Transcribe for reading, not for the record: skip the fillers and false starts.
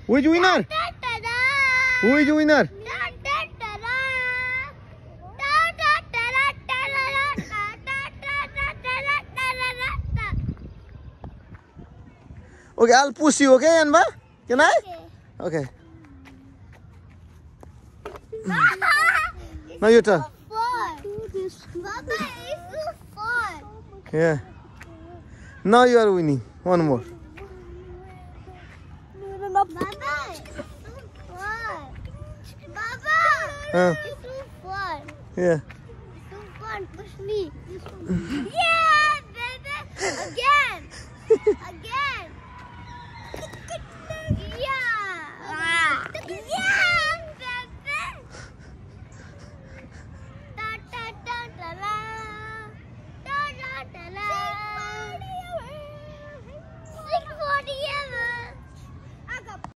Who is the winner? Who is the winner? Okay, I'll push you, okay, Anba? Can I? Okay. Now your turn. Yeah. Now you are winning. One more. Yeah. Push me. Yeah, baby. Again.